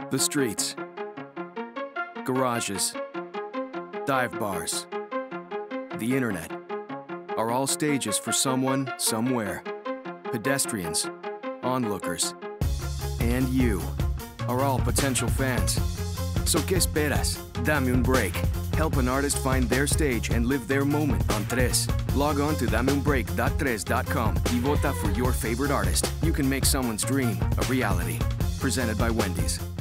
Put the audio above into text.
The streets, garages, dive bars, the internet are all stages for someone, somewhere. Pedestrians, onlookers, and you are all potential fans. So ¿qué esperas? Dame un break. Help an artist find their stage and live their moment on Tres. Log on to dameunbreak.3s.com y vota for your favorite artist. You can make someone's dream a reality. Presented by Wendy's.